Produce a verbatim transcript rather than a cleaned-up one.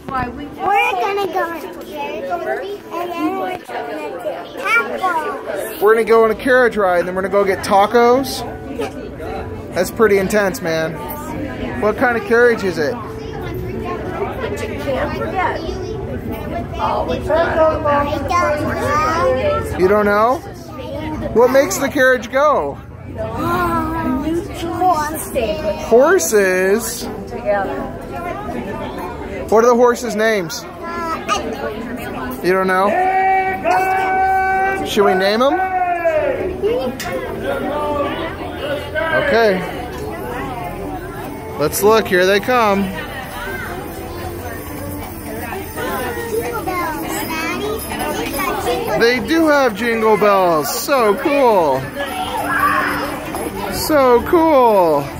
why we just We're gonna go on a carriage and then we're gonna do tacos. We're gonna go on a carriage ride and then we're gonna go get tacos. That's pretty intense, man. What kind of carriage is it? can't forget. Always You don't know? What makes the carriage go? Horses? What are the horses' names? You don't know? Should we name them? Okay. Let's look. Here they come. They do have jingle bells. So cool. So cool.